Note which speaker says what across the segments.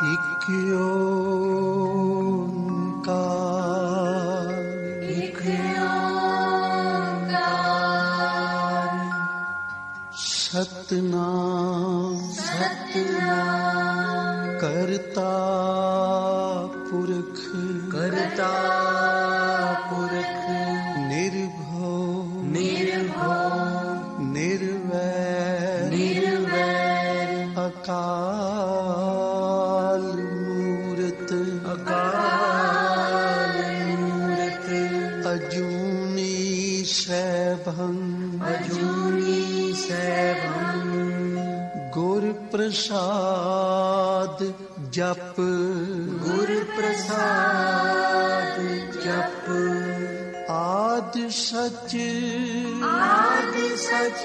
Speaker 1: एक ओंकार,
Speaker 2: एक ओंकार।
Speaker 1: सतनाम
Speaker 2: सतनाम
Speaker 1: करता पुरख,
Speaker 2: करता पुरख।
Speaker 1: निर्भव
Speaker 2: निर्भव
Speaker 1: निर्वैर
Speaker 2: निर्वैर।
Speaker 1: अकाल मूरत,
Speaker 2: अकाल मूरत।
Speaker 1: अजूनी सैभं,
Speaker 2: अजूनी सैभं।
Speaker 1: गुर प्रसाद जप,
Speaker 2: गुर प्रसाद जप।
Speaker 1: आद सच
Speaker 2: आद सच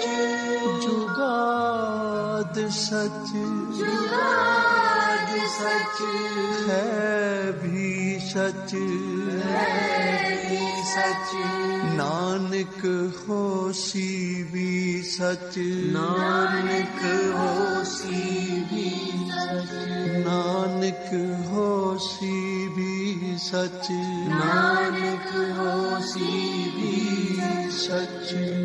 Speaker 1: जुगाद सच,
Speaker 2: जुगाद सच।
Speaker 1: है भी सच
Speaker 2: है भी सच।
Speaker 1: नानक होसी भी सच,
Speaker 2: नानक होसी भी सच।
Speaker 1: नानक होसी भी सच,
Speaker 2: नानक होसी भी
Speaker 1: सच।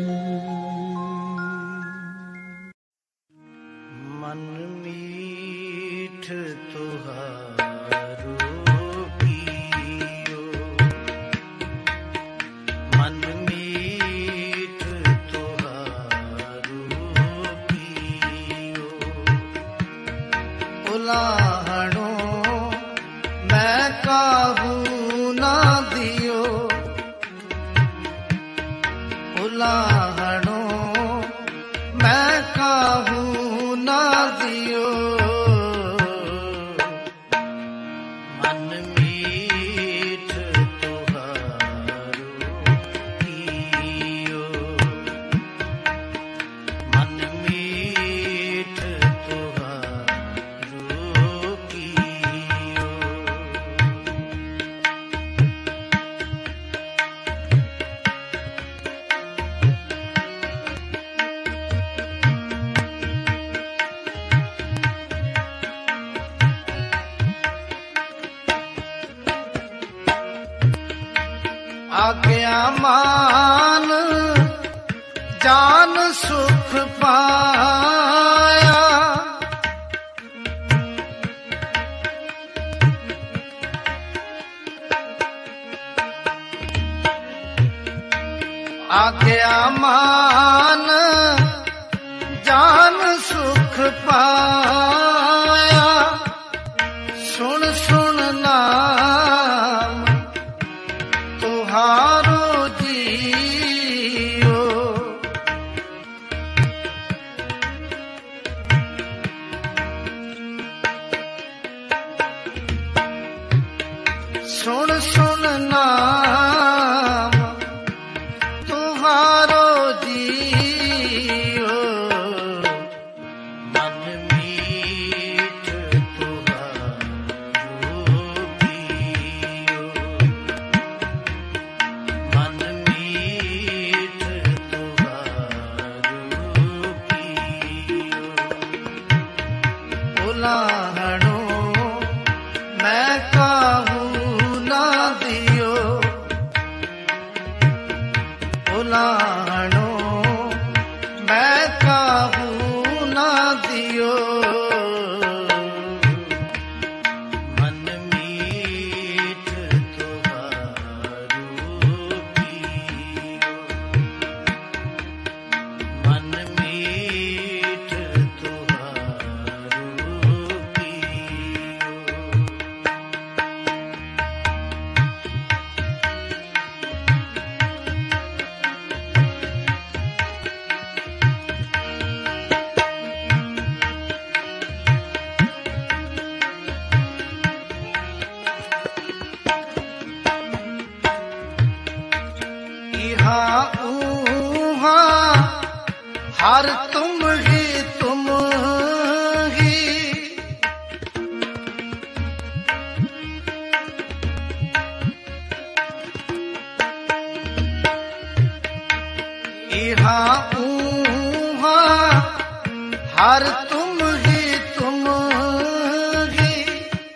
Speaker 3: मन मीठ तुहारो पियो, मन मीठ तुहारो पियो। उलाहणो मैं काहू ना दियो, उलाहणो मैं काहू ना दियो। मन मीठ तुहारो पियो, मन मीठ तुहारो पियो। आज्ञा मान जान सुख पाया, आज्ञा मान जान सुख पाया। सुन सुन नाम तुहारो जियो, सुन सुन नाम तुहारो जियो। मन मीठ तुहारो पियो, मन मीठ तुहारो पियो। उलाहणो मैं काहू ना दियो, उलाहणो मैं काहू ना दियो। मन मीठ तुहारो पियो, मन मीठ तुहारो पियो। इहा ऊहा हर तुम ही तुम ही, इहा ऊहा हर तुम ही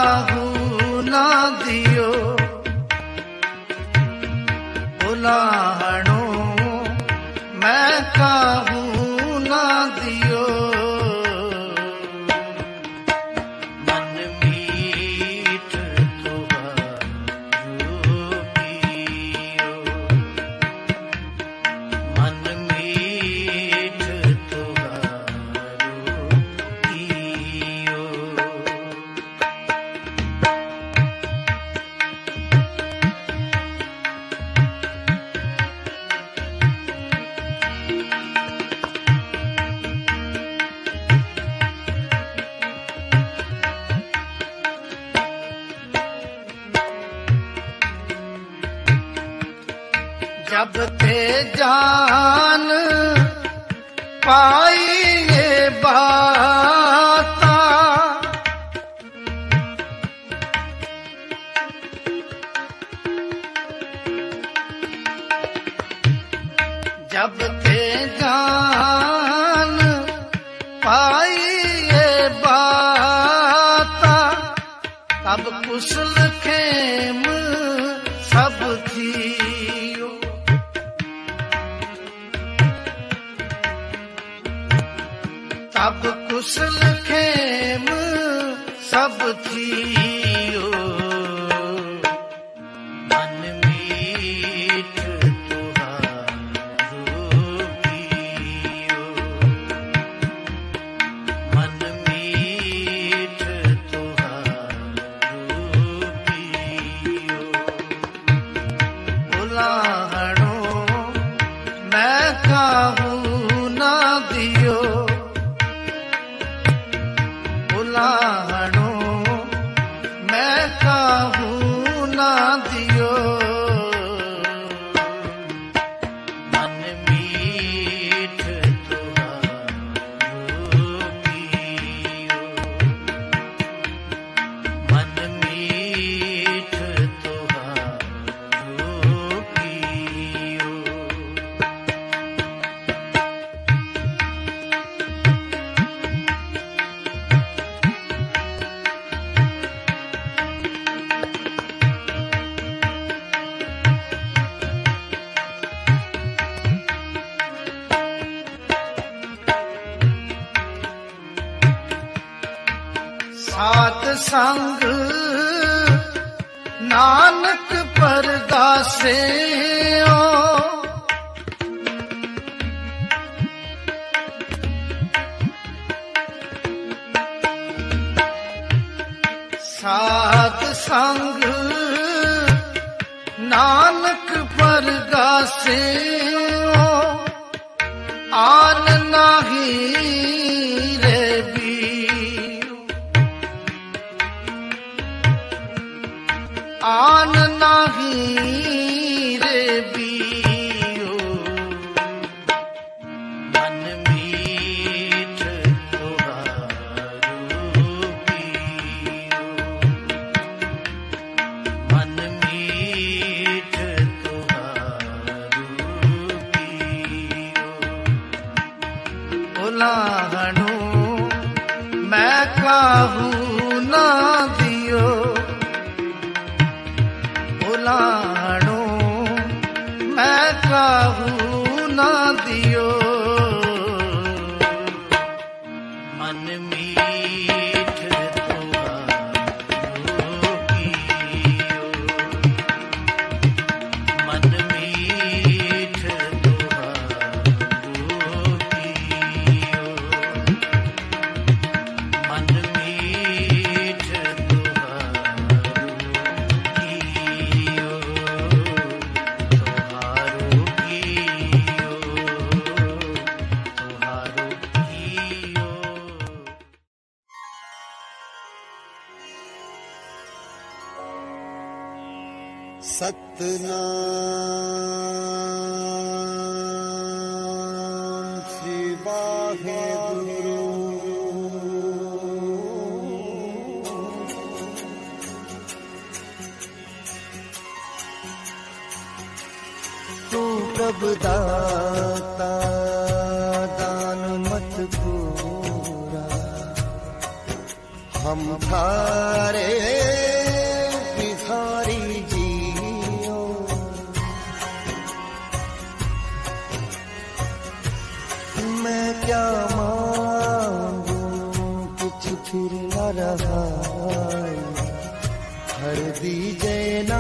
Speaker 3: काहू ना दियो उलाहणो मैं काहू ना दियो मन मीठ तुहारो पियो मन मीठ तुहारो पियो जब ते जान पाई ये बाता जब ते जान पाई ये बाता तब कुशल खेम सब थियो तब कुशल खेम सब थियो मन मीठ तुहारो पियो मन मीठ तुहारो पियो उलाहणो मैं काहू ना दियो उलाहणो मैं काहू ना दियो मन मीठ तुहारो पियो मन मीठ तुहारो पियो सात संग नानक परगासे सात संग नानक परगासे आन नाही रे आन नाही रे बियो मन मीठ तुहारो पियो मन मीठ तुहारो पियो उलाहणो मैं काहू ना दियो उलाहणो मैं काहू ना दियो मन मीठ तुहारो पियो मन मीठ तुहारो पियो मन मीठ तुहारो पियो तुहारो पियो तुहारो पियो
Speaker 1: सतनाम श्री वाहेगुरु तू प्रभु दाता दान मत पूरा हम थारे भिखारी जियो। मैं क्या मांगू कुछ फिर न रहा, हर दीजे ना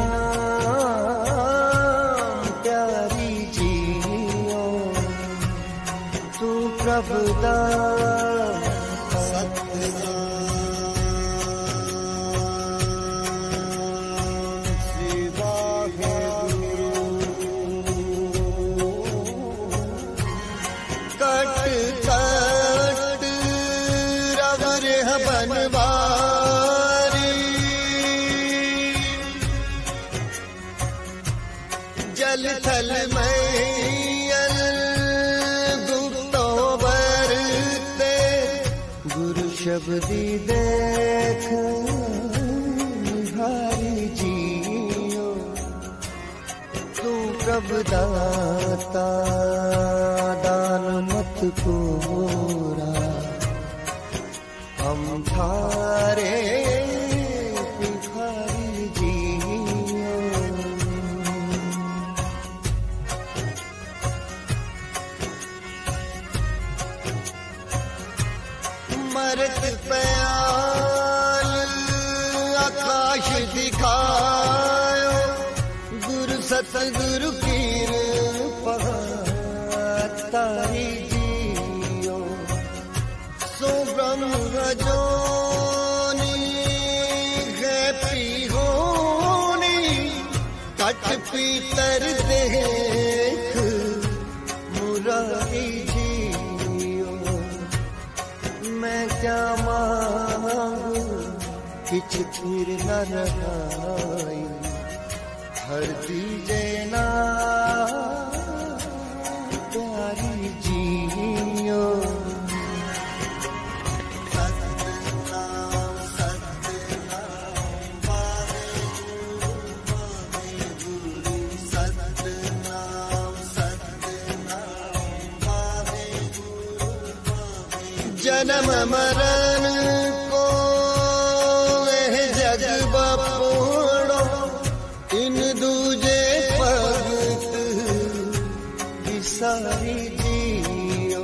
Speaker 1: प्यारी जियो। तू प्रभुदान जल थल मैयल गुप्तो बरते, गुरु शब्दी देख निहारी जियो। तू प्रभुदाता दान मत पूरा, हम थारे भिखारी जियो। मरत प्याल आकाश दिखायो, गुरु सतगुरु की तारी जियो। सो ब्रह्म रजोनी है पीहोनी, कट पीतर देख मुरारी जियो। मैं क्या मांगू किछ फिर न रहाई, हर दीजे ना प्यारी जियो। जन्म मरण को वह जग बपोड़ो, इन दूजे भगत विसारी जियो।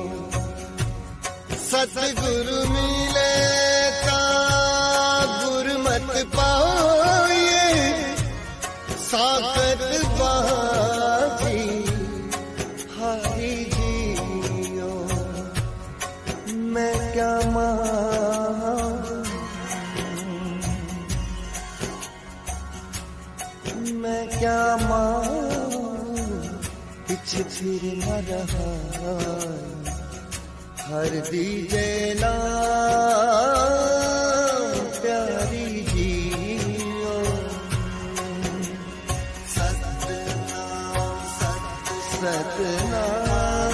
Speaker 1: सतगुरु मिले का गुरमत पाए, साकत बाजी हारी जियो। मैं क्या मांगू, मैं क्या मांगू कुछ फिर न रहा, हर दीजे ना प्यारी जियो। सतनाम सतनाम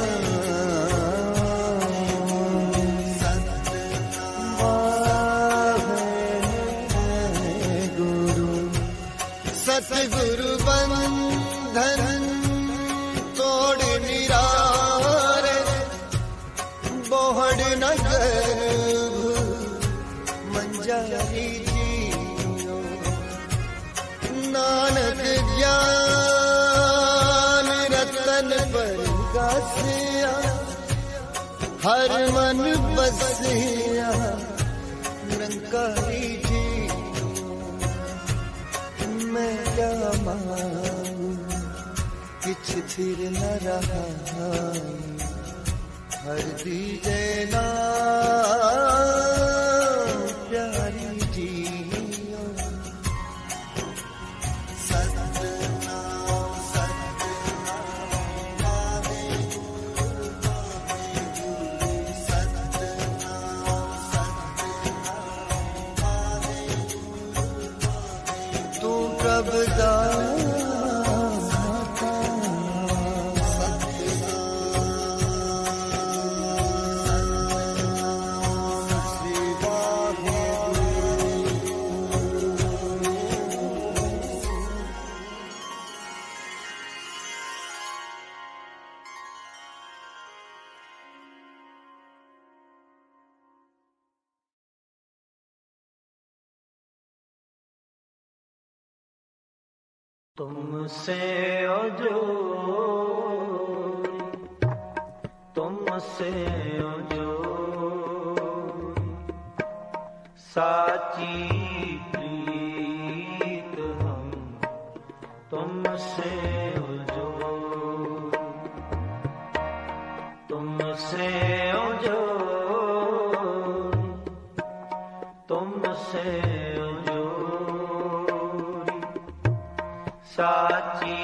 Speaker 1: सतगुरु बंधन तोड़ निरारे, बोहड़ न गर्भ मंजारी जियो। नानक ज्ञान रतन पर गासिया, हर मन बसिया निरंकारी जियो। मैं क्या मांगू किछ फिर न रहा, हर दीजे ना प्यारी जियो। सतनाम सतनाम तू प्रभुदाता
Speaker 3: तुमसे जो तुमसे जो साची प्रीत हम तुमसे जो तुमसे जो तुमसे जो साची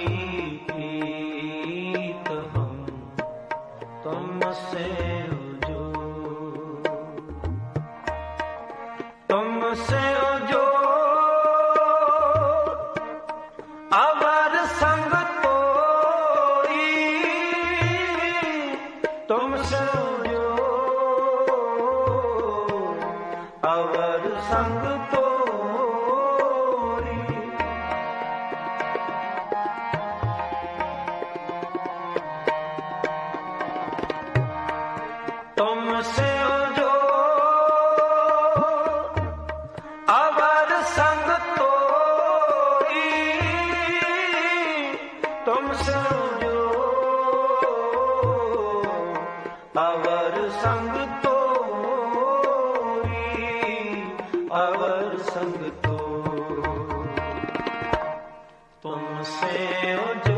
Speaker 3: प्रीत हम तुमसे जो तुमसे जो अवर संग तोरी तुमसे जो अवर संग तोरी तुमसे जो अवर संग तोरी तुमसे जो अवर संग तोरी अवर संग तोरी तुमसे जो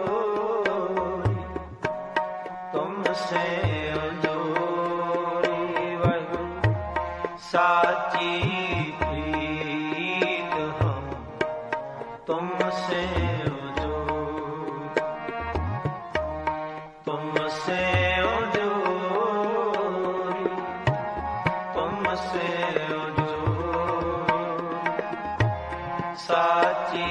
Speaker 3: तुमसे साची प्रीत हम तुमसे जो तुमसे जो तुमसे जो साची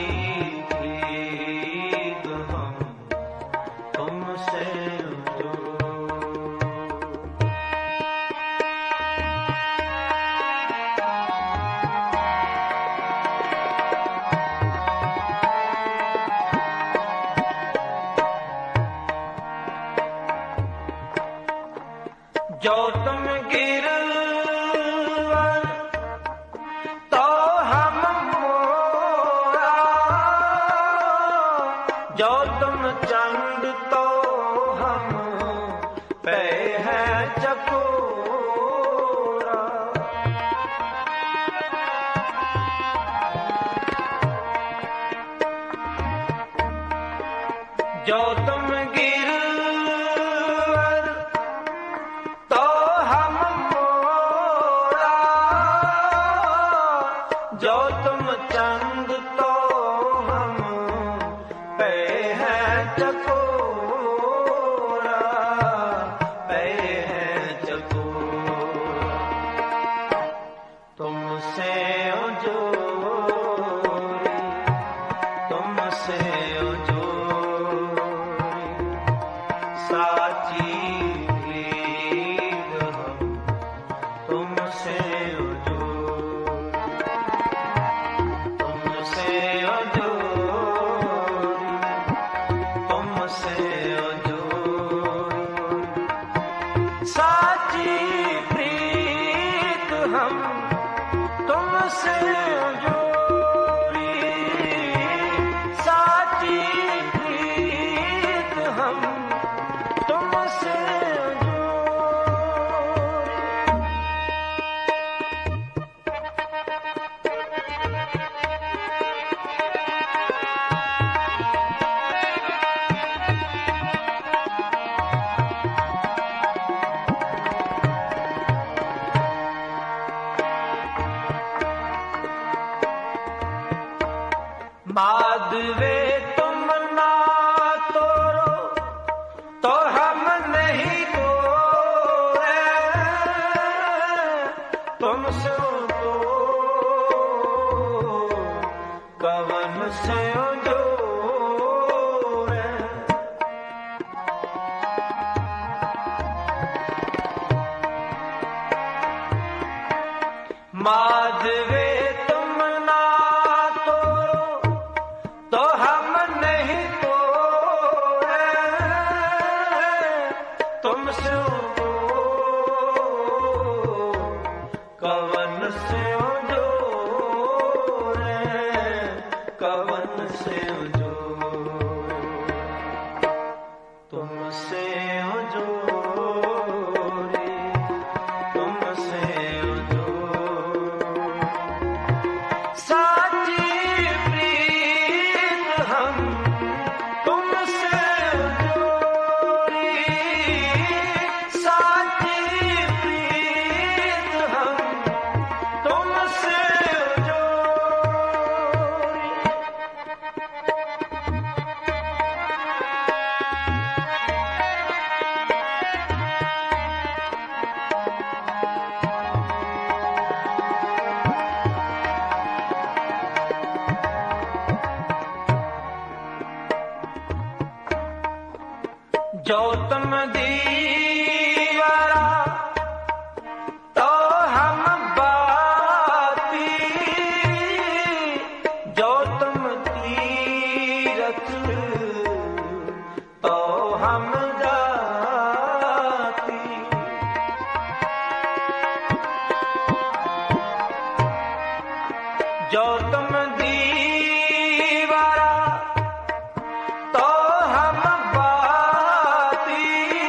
Speaker 3: प्रीत हम तुमसे जो जो तुम गिरवर तो हम मोरा जो तुम चंद तो हम पे है चकोरा जो तुम गिरवर तो हम मोरा जो तुम चंद तो हम पे है चकोरा पे है चकोरा तुमसे जो तुमसे जो साची तुमसे जो तुमसे जो तुमसे जो साची प्रीत हम तुमसे जोड़ी साची प्रीत हम तुमसे माधवे तुम ना तोड़ो तो हम नहीं तोड़े तुमसे तो कवन से जोड़े माधवे कवन से जो तुम दीवारा तो हम बाती,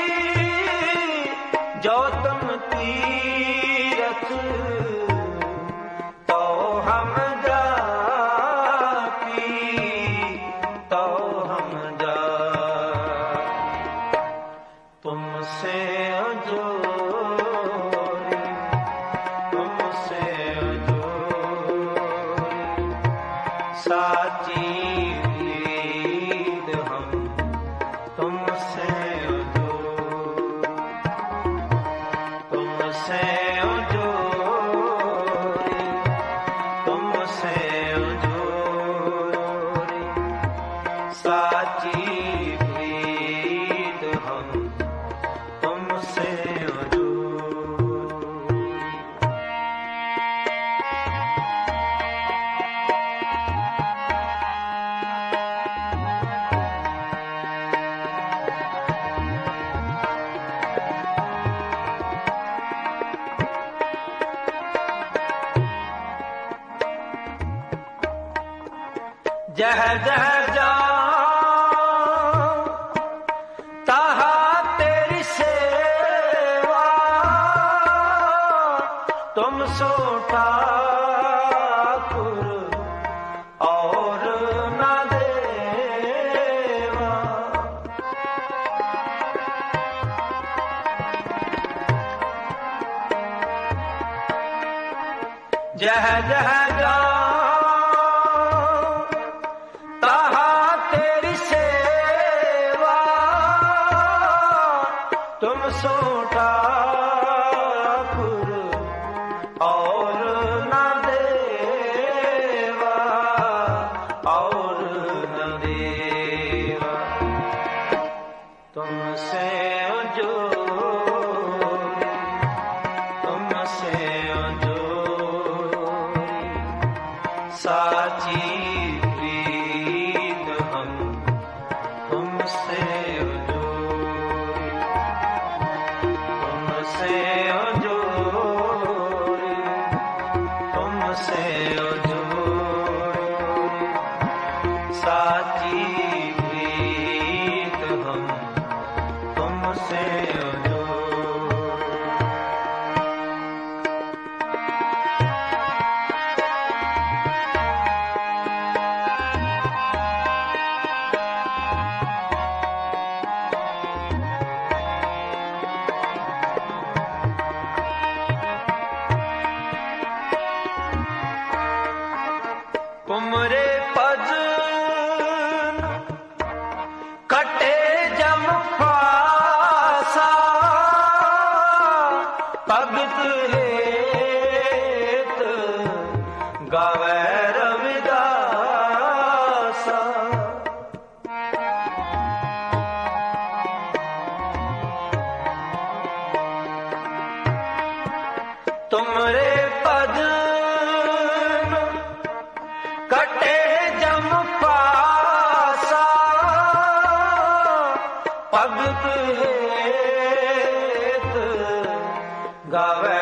Speaker 3: जो तुम तीरथ तो हम जाती, तो हम जा तुमसे अजोरी, तुमसे अजोरी साची नींद हम तुमसे अजोरी, तुमसे अजोरी, तुमसे अजोरी साची नींद हम तुमसे जह जह जाऊं तहाँ तेरी सेवा, तुम सो ठाकुर और न देवा। जह जह जाऊं तुम सो ठाकुर और न देवा, और न देवा। तुमसे अजोरी, तुमसे अजोरी साची प्रीत हम तुमसे तुमसे अजोरी, तुमसे अजोरी साची प्रीत हम तुमसे तुमरे पद कटे जम फासा, भगत हेत गावे रविदासा। तुमरे पद कटे जम पासा, भगत हेत गावे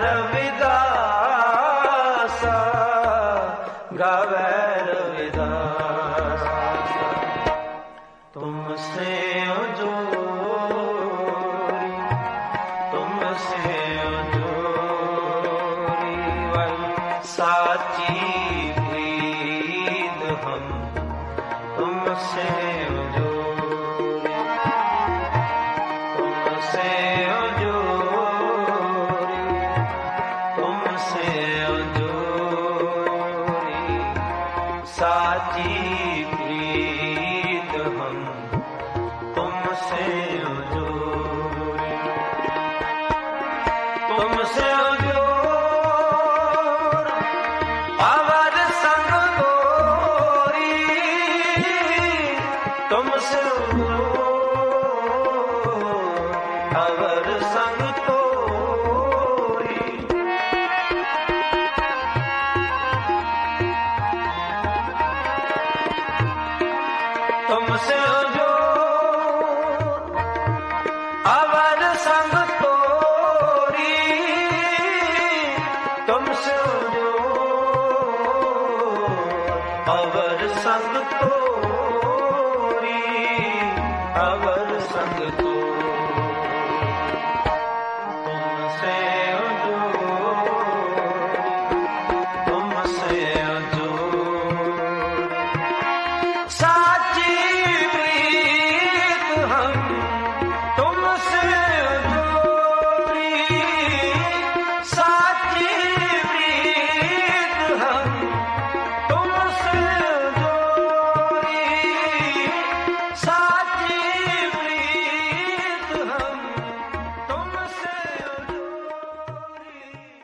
Speaker 3: रविदासा, गावे रविदासा। तुमसे अजोरी, तुमसे अजोरी साची हम तुमसे अजोरी, तुमसे अजोरी, तुमसे अजोरी साची प्रीत हम तुमसे अजोरी, तुमसे तुमसे अवर संग तोरी, तुमसे जो अवर संग तोरी, तुमसे जो अवर संग तोरी, अवर संग तोरी, तुमसे साची प्रीत हम तुमसे जोड़ी, साची प्रीत हम तुमसे जोड़ी, साची प्रीत हम तुमसे जोड़ी।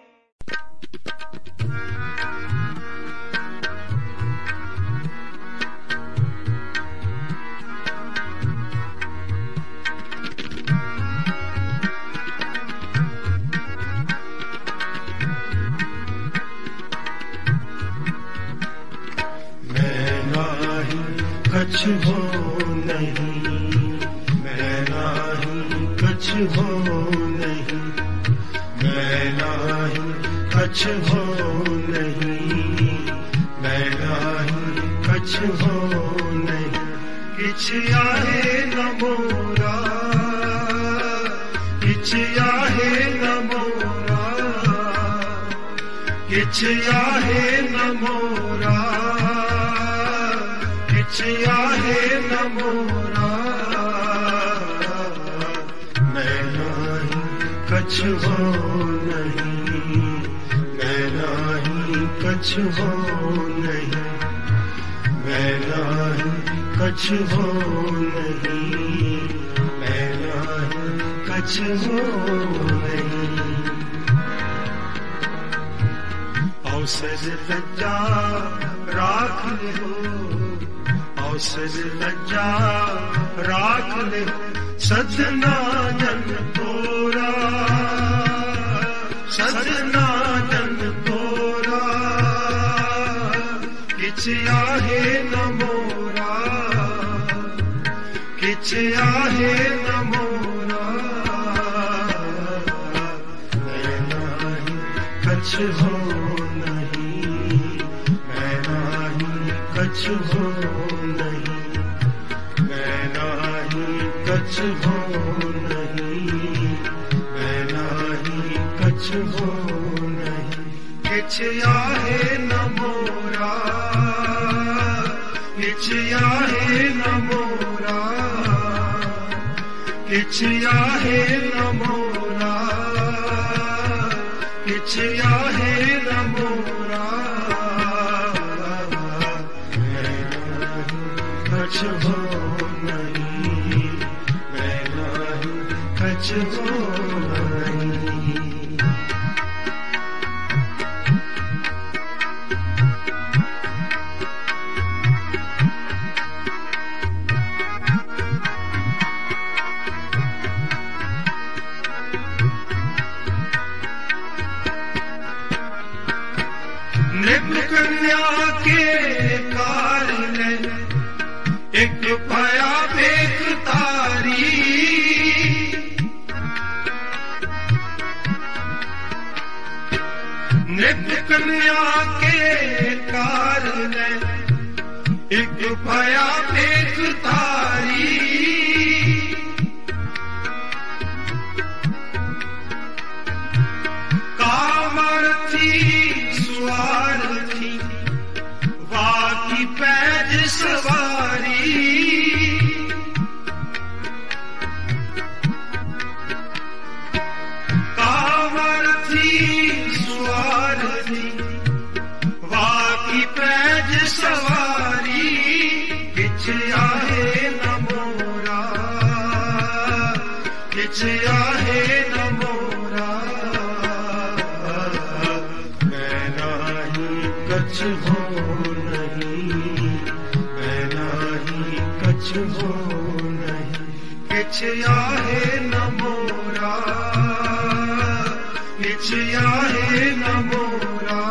Speaker 4: कछ हो नहीं, मैं नाही कछ हो नहीं, मैं नाही कछ हो नहीं, मैं नाही कछ हो नहीं, किछ आहे न मोरा, किछ आहे न मोरा, किछ आहे न मोरा, किछ आहे न मोरा, मैं नाही कछ हो नहीं, मैं नाही कछ हो नहीं, मैं नाही कछ हो नहीं, मैं नाही कछ हो नहीं। अवसर लज्जा राख लो, अवसर लज्जा राख ले, सजना जन तोरा, सजना जन तोरा, किछ आहे न मोरा, किछ आहे न मोरा, मैं नाही कछ हो नहीं, मैं नाही कछ हो नहीं, मैं नाही कछ हो नहीं, मैं नाही कछ हो नहीं, किछ आहे न मोरा, किछ आहे न मोरा, किछ आहे न मोरा, किछ आहे न मोरा, कछ हो नहीं, मैं नाही कछ हो नहीं। नृप कन्या के कारण एक पाया बेख तारी, नृप कन्या के कारण एक पाया बेख तारी, कामर्थी स्वार्थी वाकी पैज सवारी, कामर्थी स्वार्थी वाकी पैज सवारी, किछ आहे न मोरा, किछ आहे न मोरा, मैं नाही कछ हो नहीं, मैं नाही कछ हो नहीं, किछ आहे न मोरा, किछ आहे न मोरा,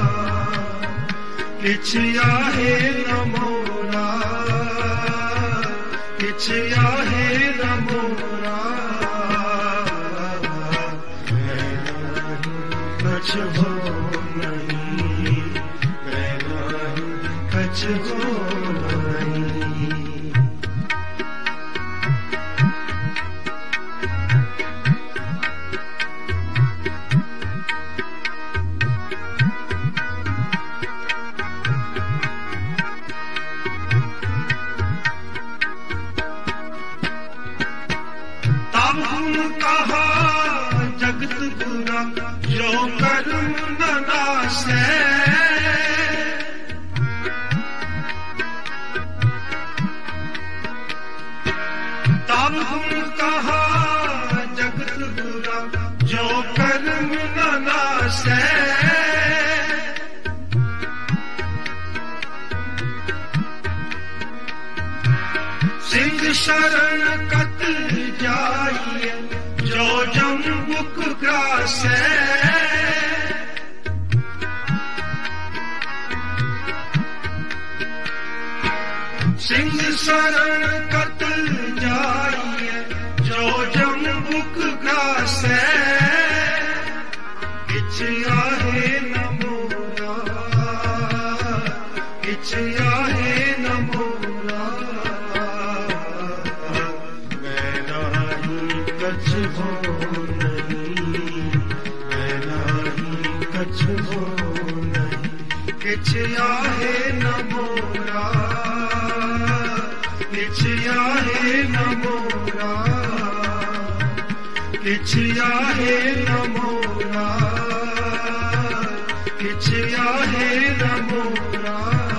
Speaker 4: किछ आहे न मोरा, किछ आहे न मोरा, मैं नाही कछ हो नहीं, मैं नाही कछ कछ हो नहीं। तब हम कहा जगत बुरा जो कर्म न नासै। तब हम कहा जगत बुरा जो कर्म न नासै। सिंह शरण कत जाइए जो जम्बुक ग्रासै। सिंह शरण कत जाइए जो जम्बुक ग्रासै। किछ आहे न मोरा किछ आहे न मोरा। मैं नाही कछ हो नहीं मैं नाही कछ हो नहीं। किछ आहे न मोरा किछ आहे न मोरा। किछ आहे न मोरा किछ आहे न मोरा।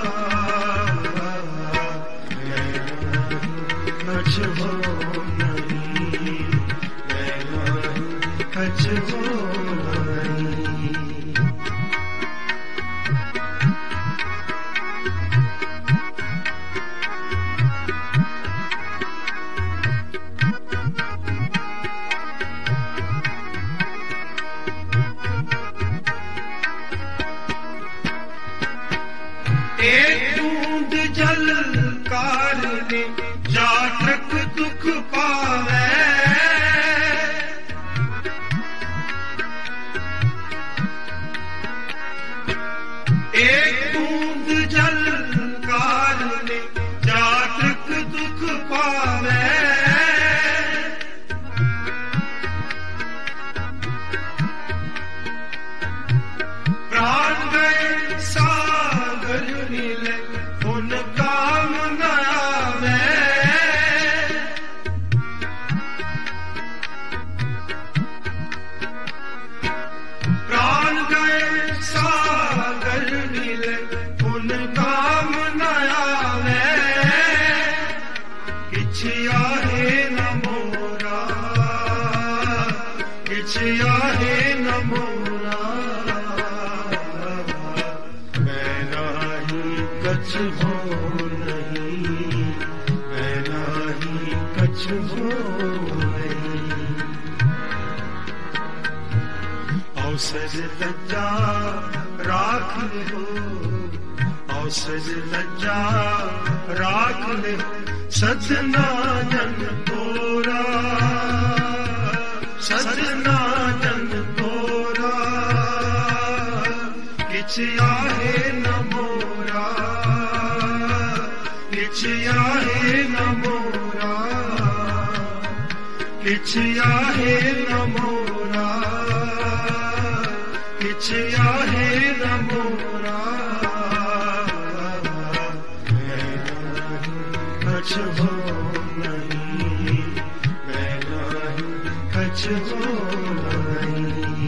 Speaker 4: कछ हो नहीं मैं नाही कछ हो नहीं। एक बूंद जल कारने जातक दुख पावे। एक बूंद जल कारने जातक दुख पावे। प्राण गए सागर नीले उन काम न आवे। प्राण गए सागर नीले उन काम न आवे। किछ आहे न मोरा किछ आहे न मोरा। मैं नाही कछ हो नहीं मैं नाही कछ हो नहीं। औसज लज्जा राख हो औसज लज्जा राख ले सजना जन तोरा सजना जन तोरा। किछ आहे न मोरा किछ आहे न मोरा। किछ आहे न मोरा किछ आहे न मोरा। कछ हो नहीं मैं नाही कछ हो नहीं।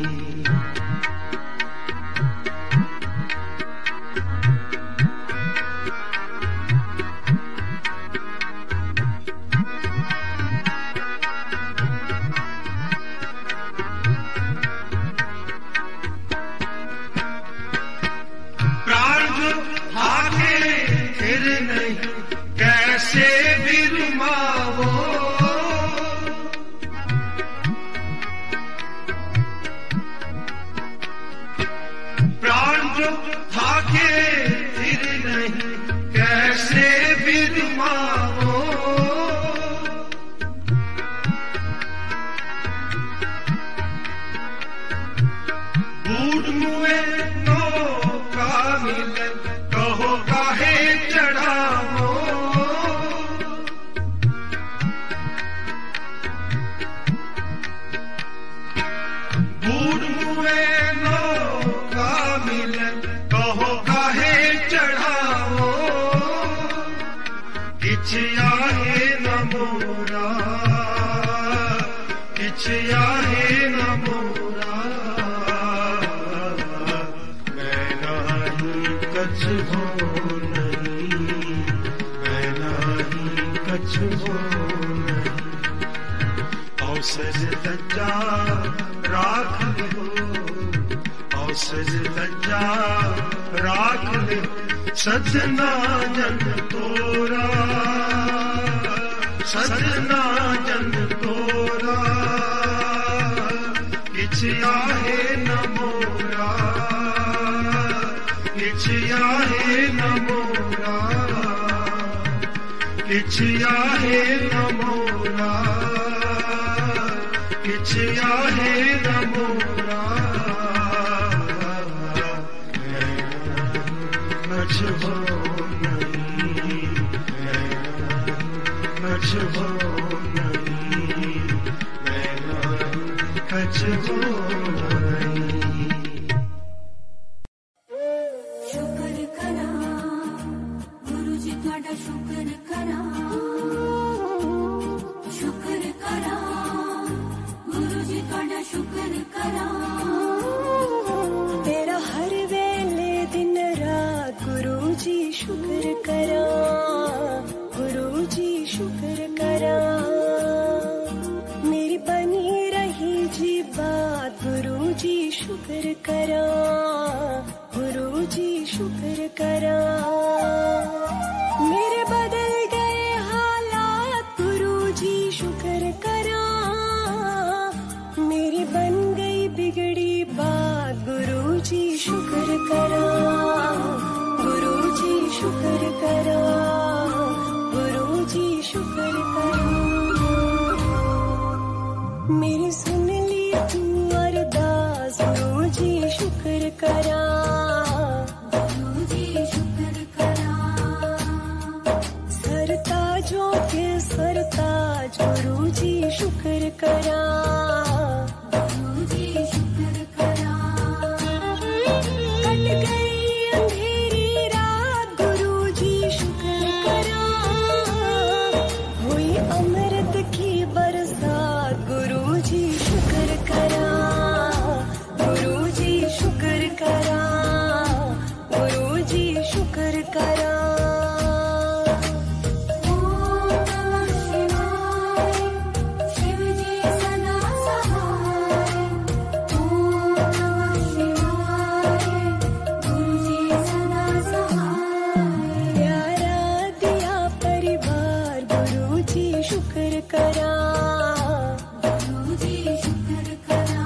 Speaker 4: प्राण जो भागे फिर नहीं कैसे बिरमावो। प्राण जो भागे फिर नहीं कैसे बिरमावो। बूढ़ मुए नो का मिले कहो काहे कछ हो नहीं। औसज तज्जा राख लियो, औसज तज्जा राख लियो, सजना जन तोरा, सजना जन तोरा, किछ आहे न मोरा, किछ आहे न मोरा, किछ आहे न मोरा, किछ आहे न मोरा, कछ हो नहीं, कछ हो नहीं, कछ हो नहीं।
Speaker 2: शुक्र करा गुरु जी तुहाडा, शुक्र करा, शुक्र करा गुरु जी तुहाडा, शुक्र करा।
Speaker 5: तेरा हर वेले दिन रात गुरु जी शुक्र करा, गुरु जी शुक्र करा। मेरी बनी रही जी बात गुरु जी शुक्र करा, गुरु जी शुक्र करा। मेरे बदल गए हालात गुरु जी शुक्र करा, मेरी बन गई बिगड़ी बात गुरु जी शुक्र करा, गुरु जी शुक्र करा, गुरु जी शुक्र करा। मेरी सुन ली तू अरदास गुरु जी शुक्र करा,
Speaker 2: गुरु जी शुक्र करा।
Speaker 5: सरताजों के सरताज गुरु जी शुक्र करा,
Speaker 2: गुरु जी शुक्र करा।
Speaker 5: कट गई अंधेरी रात गुरु जी शुक्र करा, हुई अमृत की बरसात गुरु जी शुक्र करा, गुरु जी शुक्र करा, गुरु जी शुक्र करा।
Speaker 2: ओम नमः शिवाय, शिव जी सदा सहाय। ओम नमः शिवाय, गुरु जी सदा सहाय।
Speaker 5: प्यारा दिया परिवार गुरु जी शुक्र करा,
Speaker 2: गुरु जी शुक्र करा।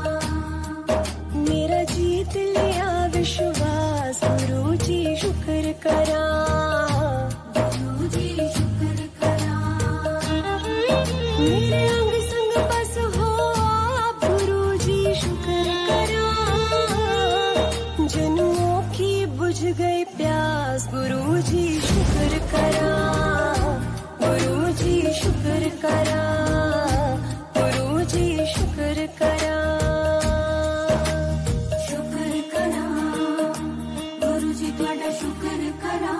Speaker 5: मेरा जीत लिया विश्वास गुरु जी शुक्र करा,
Speaker 2: गुरु जी शुक्र करा।
Speaker 5: मेरे अंग संग बस हो आप गुरु जी शुक्र करा। जन्मों की बुझ गई प्यास गुरु जी शुक्र करा, गुरु जी शुक्र करा, गुरु जी शुक्र करा।
Speaker 2: शुक्र करा गुरु जी तुहाडा, शुक्र करा।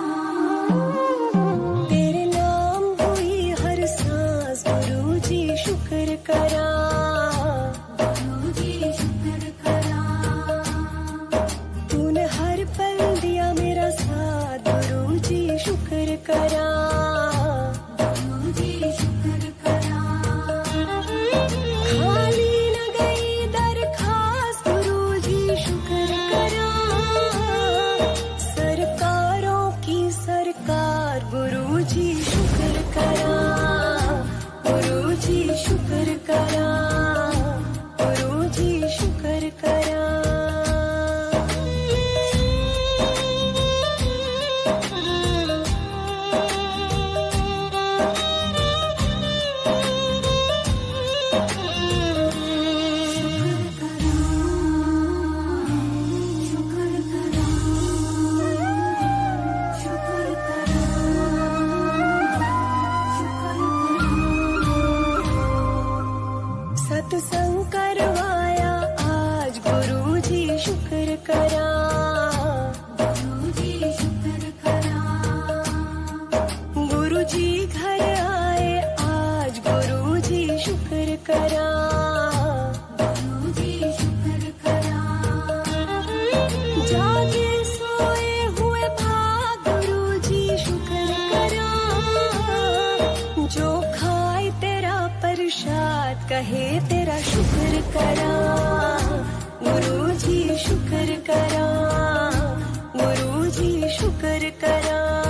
Speaker 5: तेरे नाम हुई हर सांस गुरु जी शुक्र करा,
Speaker 2: गुरु जी शुक्र करा।
Speaker 5: तूने हर पल दिया मेरा साथ गुरु जी शुक्र करा,
Speaker 2: गुरु जी शुक्र करा।
Speaker 5: खाली न गई दरखास्त गुरु जी शुक्र करा। सरकारों की सरकार गुरु जी शुक्र करा, गुरु जी शुक्र करा, गुरु जी शुक्र करा। सत्संग करवाया आज गुरु जी शुक्र करा,
Speaker 2: गुरु जी शुक्र करा।
Speaker 5: गुरु जी घर आए आज गुरु जी शुक्र करा,
Speaker 2: गुरु जी शुक्र करा।
Speaker 5: जागे सोए हुए भाग गुरु जी शुक्र करा। बात कहे तेरा शुक्र करा, गुरुजी शुक्र करा, गुरुजी शुक्र करा।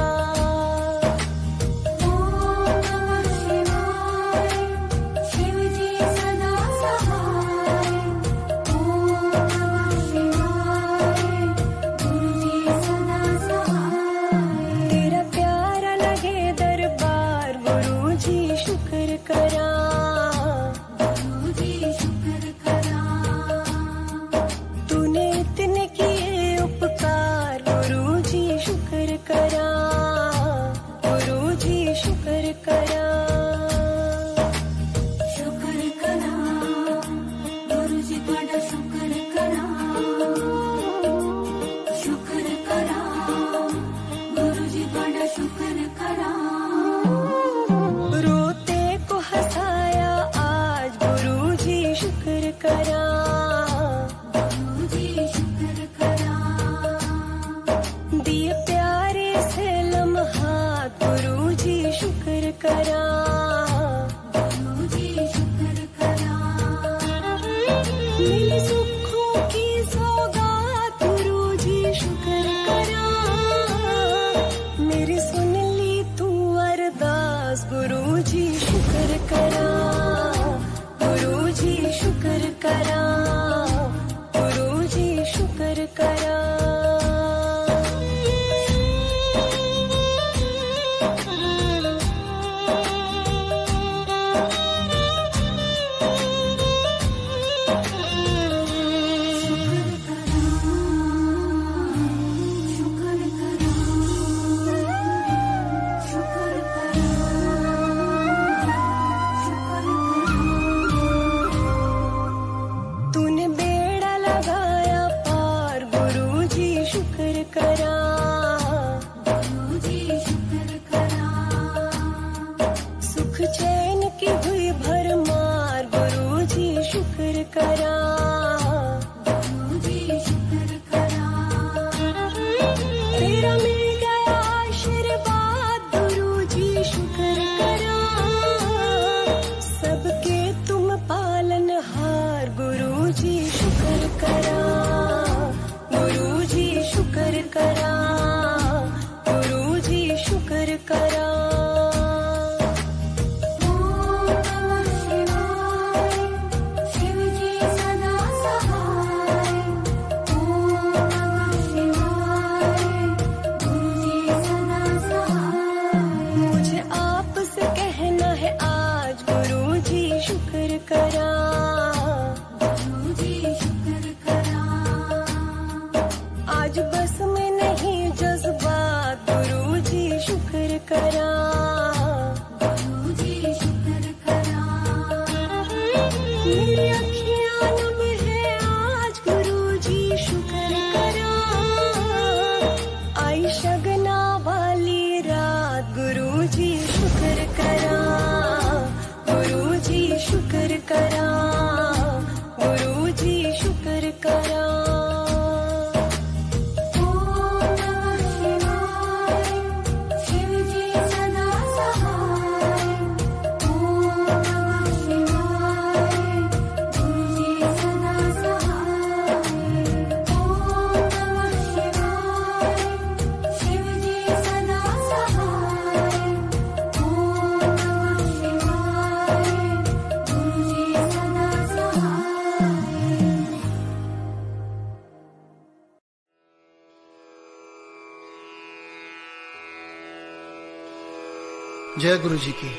Speaker 6: जय गुरु जी की।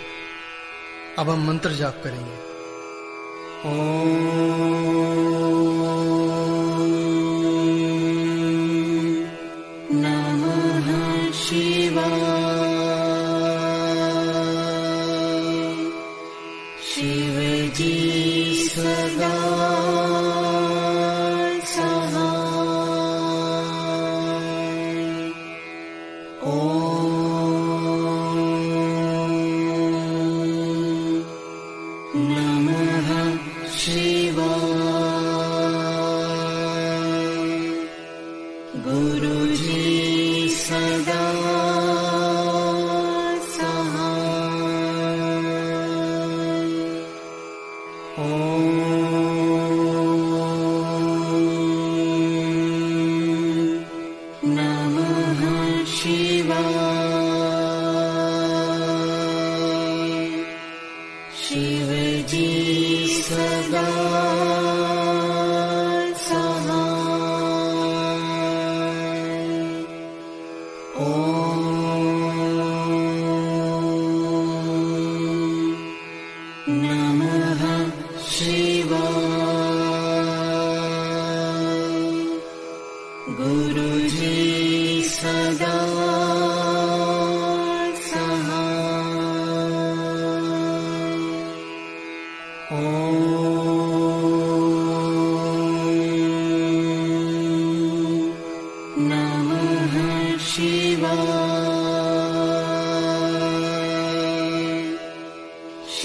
Speaker 6: अब हम मंत्र जाप करेंगे।
Speaker 5: नमः शिवाय। शिव जी सदा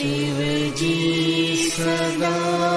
Speaker 5: शिव जी सदा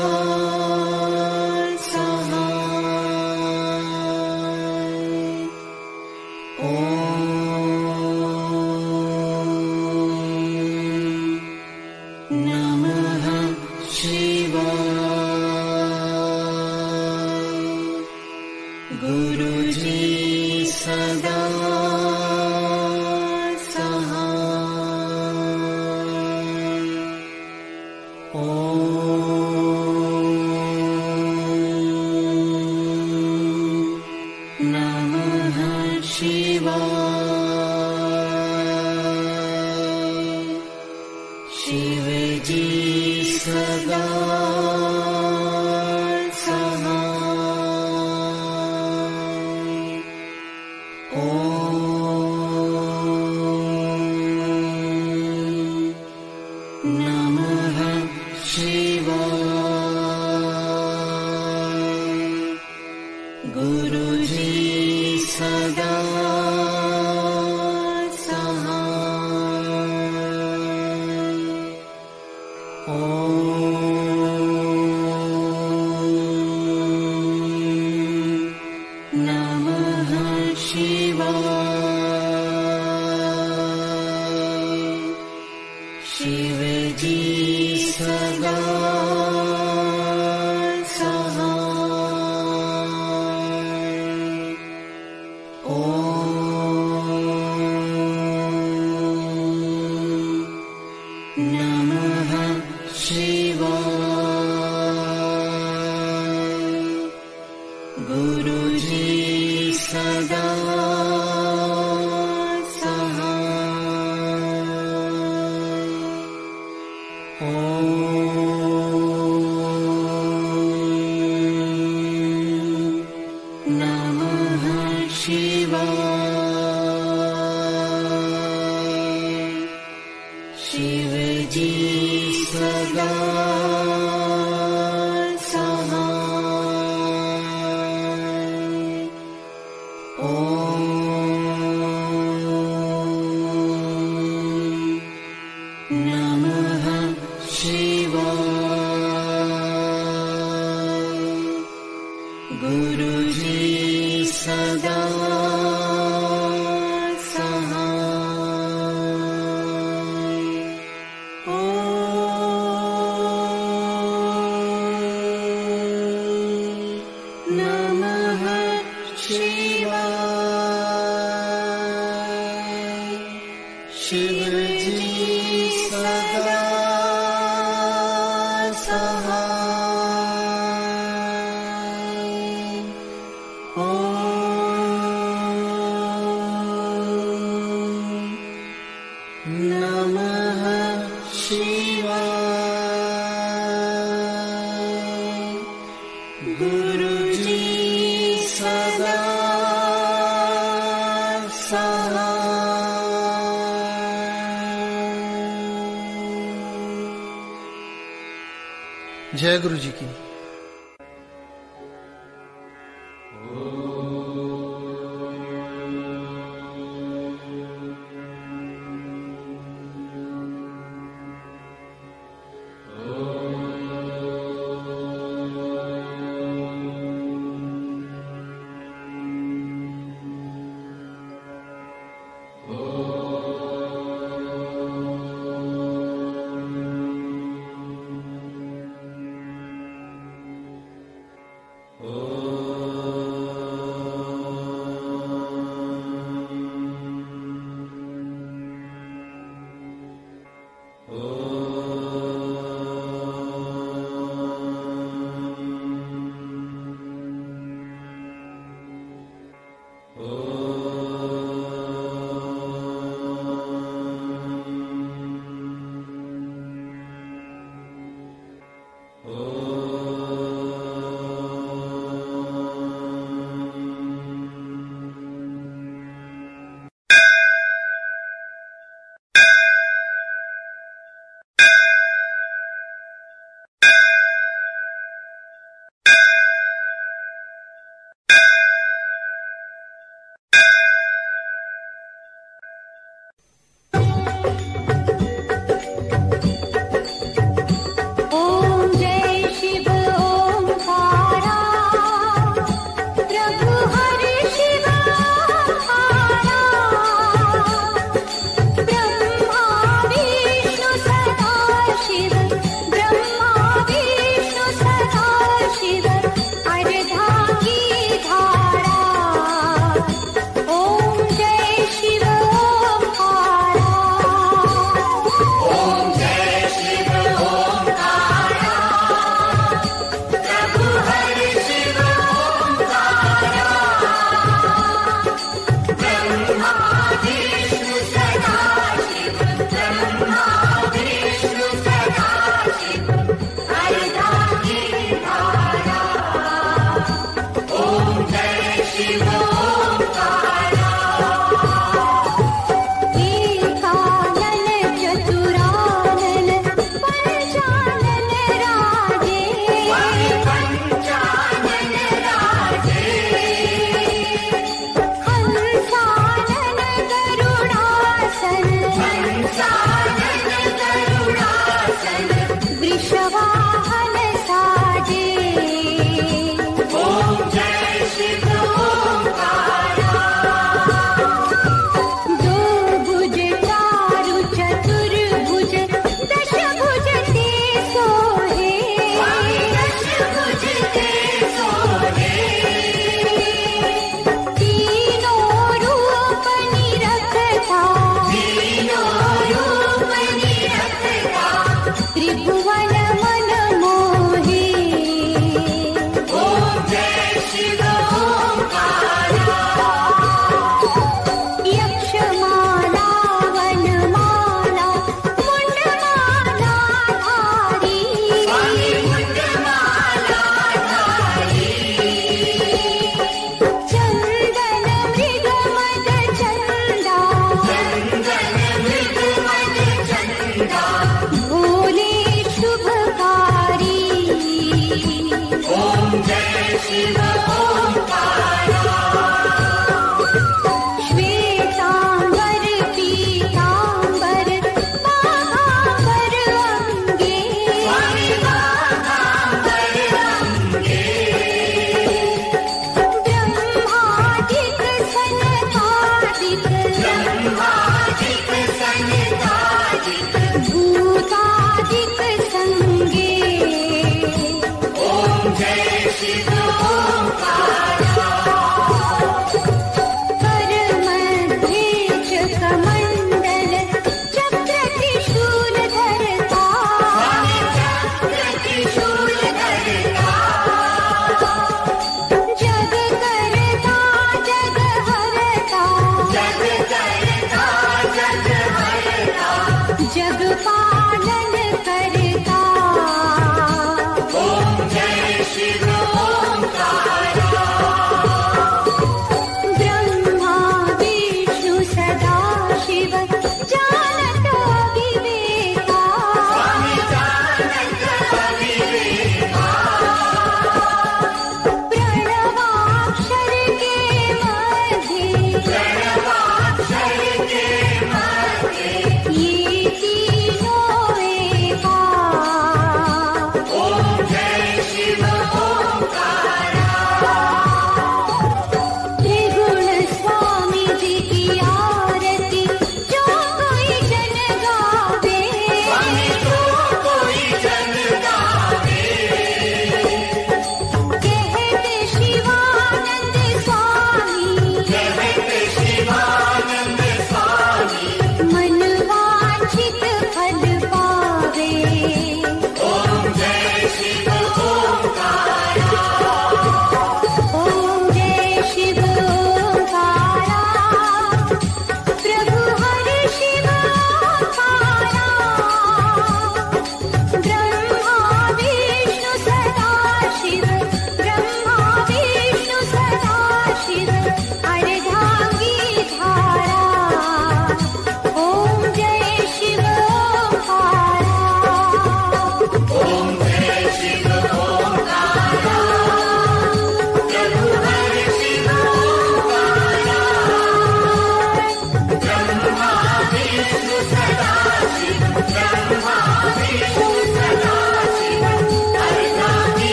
Speaker 6: जय गुरु जी की।